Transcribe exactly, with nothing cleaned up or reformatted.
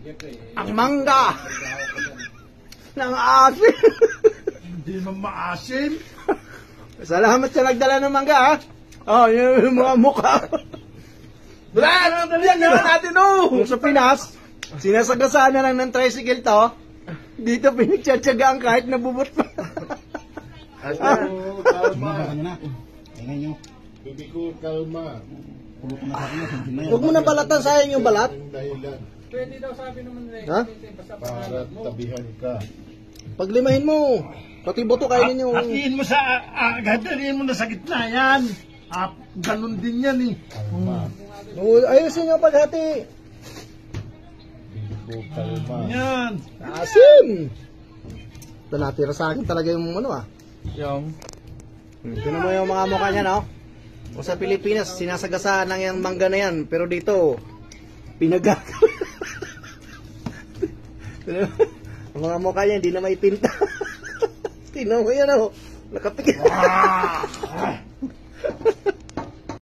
Ang mangga ng asim. Hindi naman maasim. Salamat sa nagdala ng mangga, ha? Oh, yung mga mukha. Brad! Yan naman natin, oh! Kung sa Pinas, sinasagasaan na lang ng tricycle to, dito pinagtsatsagaan kahit nabubot pa. Asa, kalma. Tingnan nyo. Bibi ko, kalma. Huwag mo na balatan, sayang yung balat. Ang dahilan. Pwede daw sabi naman nila. Ha? Basta Para pangalan mo. tabihan ka. Paglimahin mo. Pati buto kainin yung... Hatiin mo sa agad, hatiin mo na sa gitna yan. Ah, ganun din yan eh. Kalma. Oh, ayusin nyo paghati. Bibi ko, kalma. Yan. Asim! Ito natira sa akin talaga yung ano, ah. Yung. Tignan mo yung mga mukha niya, no? Kung sa Pilipinas, sinasagasaan ng yung mangga na yan. Pero dito, pinagagawa. Ang mga mukha niya, hindi na may tinta. Tignan mo yan, oh. Nakapikit. Ah!